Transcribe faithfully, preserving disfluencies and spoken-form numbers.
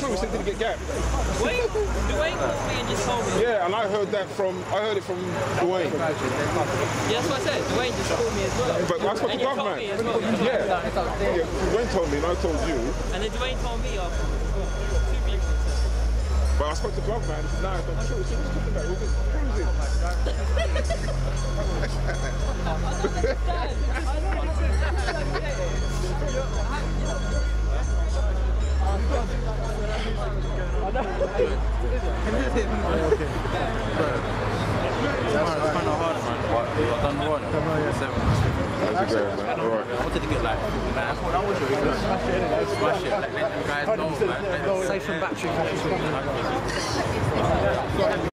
true, so it didn't get gapped. Wait, Dwayne called me and just told me. Yeah, and I heard that from, I heard it from Dwayne. Yeah, that's what I said. Dwayne just called me as well. But I spoke to and you Glove told Man. me as well. Yeah. yeah, Dwayne told me and I told you. And then Dwayne told me after. Two people. But I spoke to Glove Man, nah, it's not true. So what's talking about? We're just cruising. That's kind of hard, man. But I've done one. Seven. That's great, man. All right. I wanted to get like, man, I thought that was your good. Smash it, like let you guys know, man. Safe and battery.